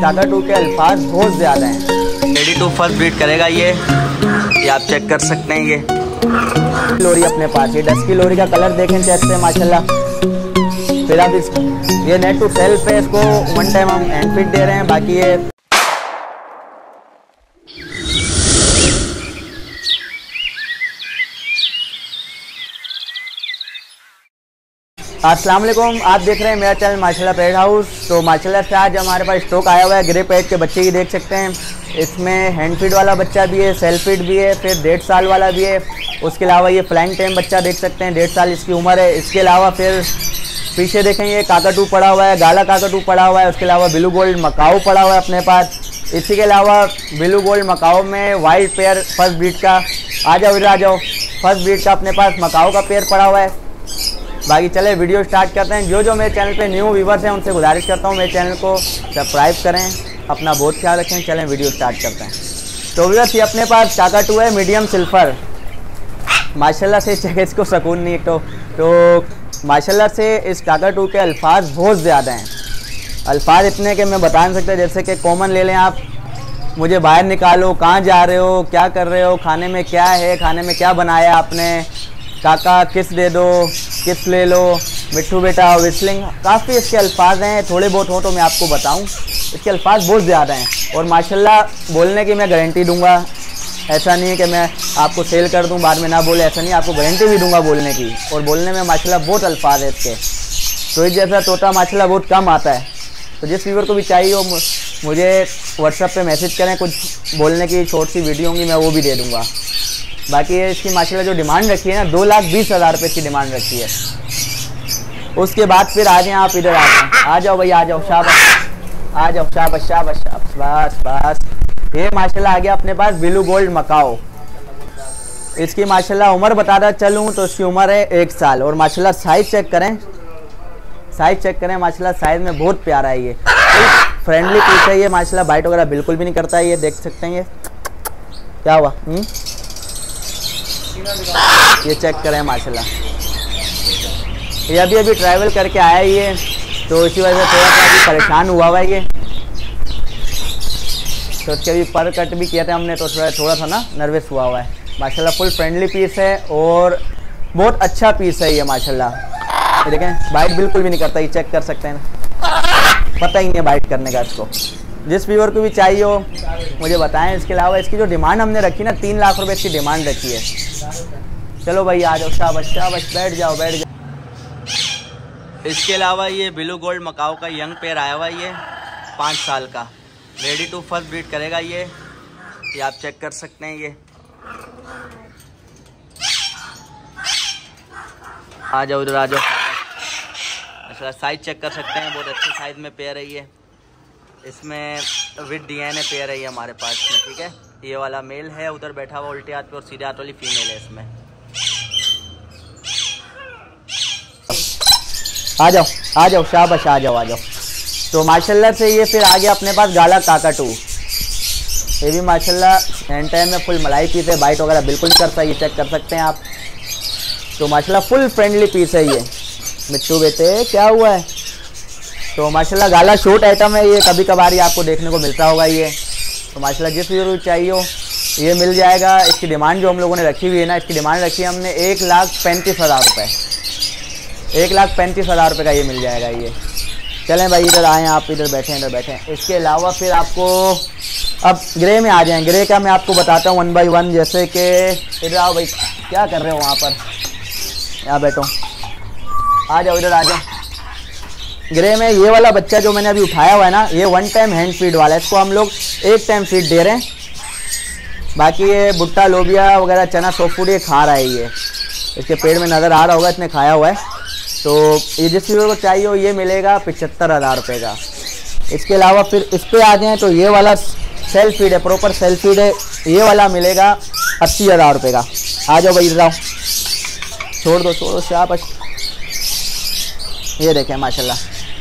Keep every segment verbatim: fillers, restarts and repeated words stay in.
काकाटू के अल्फाज बहुत ज़्यादा हैं। रेडी टू फर्स्ट ब्रीड करेगा ये ये आप चेक कर सकते हैं। ये लोरी अपने पास, ये डस्की लोरी का कलर देखें चेक से माशाल्लाह। फिर आप इस ये नेट टू सेल्फ है, इसको वन टाइम हम हैंड फीड दे रहे हैं। बाकी ये अस्सलाम वालेकुम, आप देख रहे हैं मेरा चैनल माशाल्लाह पेट हाउस। तो माशाल्लाह से आज हमारे पास स्टॉक आया हुआ है ग्रे पेट के बच्चे की, देख सकते हैं। इसमें हैंड फीड वाला बच्चा भी है, सेल्फ फीड भी है, फिर डेढ़ साल वाला भी है। उसके अलावा ये फ्लाइंग टेम बच्चा देख सकते हैं, डेढ़ साल इसकी उम्र है। इसके अलावा फिर पीछे देखें ये काकाटू पड़ा हुआ है, गाला काकाटू पड़ा हुआ है। उसके अलावा ब्लू गोल्ड मकाऊ पड़ा हुआ है अपने पास। इसी के अलावा ब्लू गोल्ड मकाऊ में वाइल्ड पेयर फर्स्ट ब्रीड का, आ जाओ इधर आ जाओ, फर्स्ट ब्रीड का अपने पास मकाऊ का पेयर पड़ा हुआ है। बाकी चले वीडियो स्टार्ट करते हैं। जो जो मेरे चैनल पे न्यू व्यूवर्स हैं उनसे गुजारिश करता हूँ मेरे चैनल को सब्सक्राइब करें, अपना बहुत ख्याल रखें। चलें वीडियो स्टार्ट करते हैं। तो व्यूअर्स ये अपने पास काकाटू है मीडियम सिल्फर, माशाल्लाह से इस जगह इसको सुकून नहीं तो तो माशाल्लाह से इस काकाटू के अल्फाज बहुत ज़्यादा हैं। अल्फाज इतने के मैं बता नहीं सकता। जैसे कि कॉमन ले लें आप, मुझे बाहर निकालो, कहाँ जा रहे हो, क्या कर रहे हो, खाने में क्या है, खाने में क्या बनाया आपने, काका किस दे दो, किस ले लो, मिट्ठू बेटा, विस्लिंग, काफ़ी इसके अल्फाज हैं। थोड़े बहुत हो तो मैं आपको बताऊं, इसके अल्फाज बहुत ज़्यादा हैं। और माशाल्लाह बोलने की मैं गारंटी दूंगा, ऐसा नहीं है कि मैं आपको सेल कर दूं बाद में ना बोले, ऐसा नहीं, आपको गारंटी भी दूंगा बोलने की। और बोलने में माशाल्लाह बहुत अल्फाज है इसके। तो इस जैसा तोता माशाल्लाह बहुत कम आता है। तो जिस व्यूअर को भी चाहिए हो मुझे व्हाट्सएप पे मैसेज करें, कुछ बोलने की छोटी सी वीडियो होंगी मैं वो भी दे दूँगा। बाकी ये इसकी माशाल्लाह जो डिमांड रखी है ना, दो लाख बीस हज़ार रुपये की डिमांड रखी है। उसके बाद फिर आ जाएँ आप इधर, आ जाए आ जाओ भाई, आ जाओ, शाबाश, आ जाओ, शाबाश शाबाश शाबाश, बस बस। ये माशाल्लाह आ गया अपने पास ब्लू गोल्ड मकाओ। इसकी माशाल्लाह उम्र बताता चलूँ तो इसकी उम्र है एक साल। और माशाल्लाह साइज़ चेक करें, साइज़ चेक करें माशाल्लाह, साइज़ में बहुत प्यारा है। ये फ्रेंडली पीस है ये माशाल्लाह, बाइट वगैरह बिल्कुल भी नहीं करता है। ये देख सकते हैं, ये क्या हुआ, हुँ? ये चेक करें माशाल्लाह। ये अभी अभी ट्रैवल करके आया ये, तो इसी वजह से थोड़ा सा अभी परेशान हुआ हुआ है ये। तो उसके अभी पर कट भी किया था हमने, तो थोड़ा थोड़ा सा ना नर्वस हुआ हुआ है। माशाल्लाह फुल फ्रेंडली पीस है और बहुत अच्छा पीस है ये माशाल्लाह। ये देखें बाइट बिल्कुल भी नहीं करता, ये चेक कर सकते हैं, पता ही नहीं है बाइट करने का इसको। जिस व्यूअर को भी चाहिए हो मुझे बताएं। इसके अलावा इसकी जो डिमांड हमने रखी ना, तीन लाख रुपए इसकी डिमांड रखी है। चलो भाई आ जाओ, शाबाश शाबाश, बैठ जाओ बैठ जाओ। इसके अलावा ये ब्लू गोल्ड मकाऊ का यंग पेयर आया हुआ है, ये पाँच साल का, रेडी टू फर्स्ट ब्रीड करेगा ये ये आप चेक कर सकते हैं। ये आ जाओ इधर आ जाओ, अच्छा साइज चेक कर सकते हैं, बहुत अच्छे साइज में पेयर है ये। इसमें विद डीएनए पेयर है ये हमारे पास में, ठीक है। ये वाला मेल है उधर बैठा हुआ उल्टे हाथ पे, और सीधे हाथ वाली फीमेल है इसमें। आ जाओ आ जाओ, शाबाश, आ जाओ आ जाओ। तो माशाल्लाह से ये फिर आ गया अपने पास गाला काकाटू। ये भी माशाल्लाह एंड टाइम में फुल मलाई पीस है, बाइट वगैरह बिल्कुल नहीं करता, ये चेक कर सकते हैं आप। तो माशाल्लाह फुल फ्रेंडली पीस है ये। मिट्टू बेटे क्या हुआ है? तो माशाल्लाह गाला शॉर्ट आइटम है ये, कभी कभार ही आपको देखने को मिलता होगा ये। तो माशाल्लाह जिस व्यूअर को चाहिए हो ये मिल जाएगा। इसकी डिमांड जो हम लोगों ने रखी हुई है ना, इसकी डिमांड रखी है हमने एक लाख पैंतीस हज़ार रुपये, एक लाख पैंतीस हज़ार रुपये का ये मिल जाएगा ये। चलें भाई इधर आएँ, आप इधर बैठें इधर बैठें। इसके अलावा फिर आपको अब ग्रे में आ जाएँ। ग्रे का मैं आपको बताता हूँ वन बाई वन। जैसे कि इधर आओ भाई, क्या कर रहे हो वहाँ पर, यहाँ बैठो, आ जाओ इधर आ जाओ। ग्रे में ये वाला बच्चा जो मैंने अभी उठाया हुआ है ना, ये वन टाइम हैंड फीड वाला है। इसको हम लोग एक टाइम फीड दे रहे हैं, बाकी ये भुट्टा लोबिया वगैरह चना सॉफ्ट फूड ये खा रहा है। ये इसके पेड़ में नज़र आ रहा होगा, इसने खाया हुआ है। तो ये जिस व्यूअर को चाहिए हो ये मिलेगा पचहत्तर हज़ार रुपये का। इसके अलावा फिर इस पर आ जाएँ तो ये वाला सेल्फ फीड है, प्रॉपर सेल्फ फीड है, ये वाला मिलेगा अस्सी हज़ार रुपये का। आ जाओ भाई इधर आओ, छोड़ दो छोड़ दो, शाबाश। ये देखें माशाल्लाह,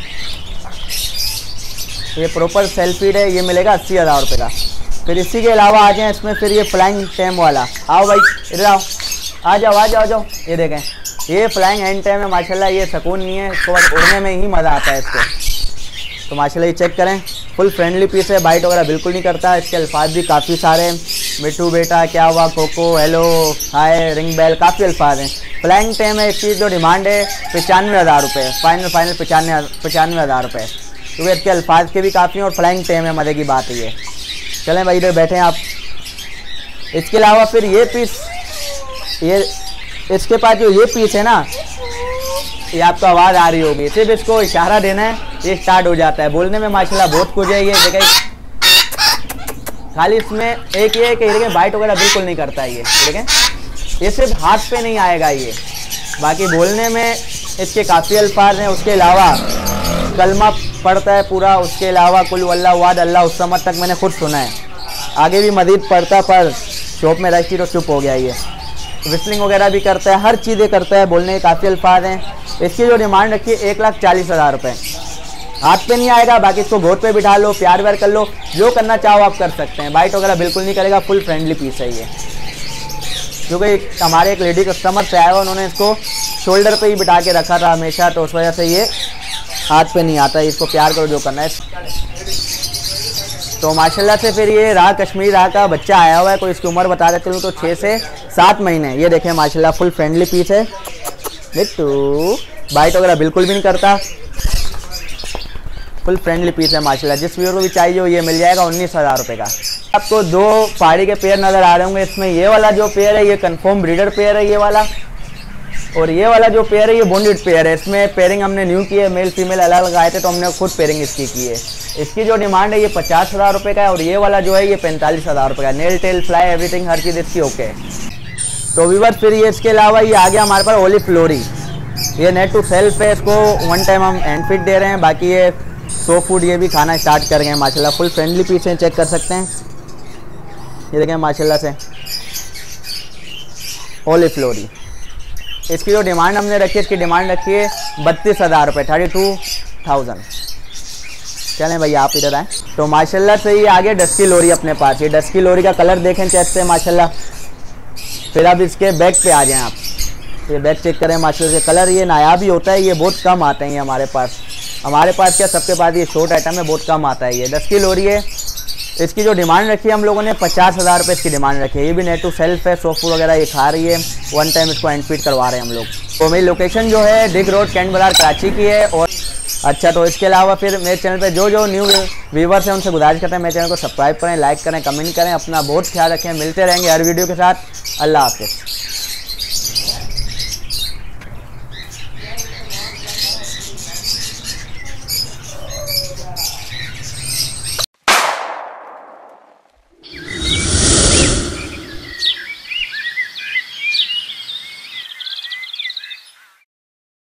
ये प्रॉपर सेल्फ फीड है, ये मिलेगा अस्सी हज़ार रुपये का। फिर इसी के अलावा आ जाएँ इसमें फिर ये फ्लाइंग टेम वाला। आओ भाई इधर आओ, आ जाओ आ जाओ आ जाओ। ये देखें ये फ्लाइंग हैंड टेम है माशाल्लाह, ये सुकून नहीं है, इसको बस उड़ने में ही मज़ा आता है इसको। तो माशाल्लाह ये चेक करें, फुल फ्रेंडली पीस है, बाइट वगैरह बिल्कुल नहीं करता। इसके अल्फाज भी काफ़ी सारे हैं, मिट्टू बेटा, क्या हुआ, Coco, hello, hi, ring bell, काफ़ी अल्फाज हैं। फ्लाइंग टेम है, इसकी जो डिमांड है पचानवे हज़ार रुपये, फाइनल फाइनल पचानवे पचानवे हज़ार रुपये, क्योंकि इसके अल्फाज के भी काफ़ी हैं और फ्लाइंग टेम है, मज़े की बात है ये। चलें भाई इधर बैठे हैं आप। इसके अलावा फिर ये पीस, ये इसके पास जो ये पीस है ना, ये आपको आवाज़ आ रही होगी, सिर्फ इसको इशारा देना है, ये स्टार्ट हो जाता है। बोलने में माशाल्लाह बहुत कुछ है ये, देखिए खाली इसमें एक ये कि देखें बाइट वगैरह बिल्कुल नहीं करता है ये, देखें ये सिर्फ हाथ पे नहीं आएगा ये, बाकी बोलने में इसके काफ़ी अल्फाज हैं। उसके अलावा कलमा पढ़ता है पूरा, उसके अलावा कुल वल्लाहु अहद अल्लाह उस्समद तक मैंने खुद सुना है, आगे भी मज़ीद पढ़ता, पर शॉप में रखी तो चुप हो गया ये। विस्लिंग वगैरह भी करता है, हर चीज़ें करता है, बोलने के काफ़ी अल्फाज हैं। इसकी जो डिमांड रखी है एक लाख चालीस हज़ार रुपये, हाथ पे नहीं आएगा, बाकी इसको गोद पे बिठा लो, प्यार व्यार कर लो, जो करना चाहो आप कर सकते हैं। बाइट वगैरह बिल्कुल नहीं करेगा, फुल फ्रेंडली पीस है ये। क्योंकि हमारे एक लेडी कस्टमर से आया हुआ, उन्होंने इसको शोल्डर पे ही बिठा के रखा था हमेशा, तो उस वजह से ये हाथ पे नहीं आता है। इसको प्यार करो, जो करना है। तो माशाल्लाह से फिर ये राह कश्मीरी राह का बच्चा आया हुआ है, कोई इसकी उम्र बता देते हूँ तो छः से सात महीने। ये देखें माशाल्लाह फुल फ्रेंडली पीस है, बिट्टू बाइट वगैरह बिल्कुल भी नहीं करता, फुल फ्रेंडली पीस है माशाल्लाह। जिस व्यूअर को भी चाहिए हो ये मिल जाएगा उन्नीस हज़ार रुपये का। आपको दो पहाड़ी के पेयर नज़र आ रहे होंगे, इसमें ये वाला जो पेयर है ये कंफर्म ब्रीडर पेयर है ये वाला, और ये वाला जो पेयर है ये बॉन्डेड पेयर है। इसमें पेयरिंग हमने न्यू की है, मेल फीमेल अलग अलग आए थे तो हमने खुद पेयरिंग इसकी की है। इसकी जो डिमांड है ये पचास हज़ार रुपये का है, और ये वाला जो है ये पैंतालीस हज़ार रुपये का। नेल टेल फ्लाई एवरीथिंग हर चीज़ इसकी ओके है। तो व्यूअर्स फिर ये इसके अलावा ये आ गया हमारे पास ओली फ्लोरी, ये नेट टू सेल्फ है, इसको वन टाइम हम हैंड फीड दे रहे हैं, बाकी ये सो फूड ये भी खाना स्टार्ट कर गए हैं माशाल्लाह। फुल फ्रेंडली पीस हैं, चेक कर सकते हैं, ये देखें माशाल्लाह से ओली फ्लोरी। इसकी जो डिमांड हमने रखी है, इसकी डिमांड रखी है बत्तीस हज़ार रुपये, थर्टी टू थाउजेंड। चलें भैया आप इधर आए। तो माशाल्लाह से ये आ गया डस्की लोरी अपने पास। ये डस्की लोरी का कलर देखें चेक से माशाल्लाह। फिर अब इसके बैक पे आ जाएं आप, ये बैक चेक करें माशाल्लाह से कलर ये नायाब ही होता है, ये बहुत कम आते हैं ये हमारे पास। हमारे पास क्या सबके पास ये शॉर्ट आइटम है, बहुत कम आता है ये। डस्की लोरी है, इसकी जो डिमांड रखी है हम लोगों ने पचास हज़ार रुपये इसकी डिमांड रखी है। ये भी नेट टू सेल्फ है, सोफू वगैरह ये खा रही है, वन टाइम इसको हैंड फीड करवा रहे हैं हम लोग। तो मेरी लोकेशन जो है डिग रोड कैंट बाजार कराची की है। और अच्छा तो इसके अलावा फिर मेरे चैनल पे जो जो न्यू व्यूवर्स हैं उनसे गुजारिश करते हैं मेरे चैनल को सब्सक्राइब करें, लाइक करें, कमेंट करें। अपना बहुत ख्याल रखें, मिलते रहेंगे हर वीडियो के साथ। अल्लाह हाफ़िज़।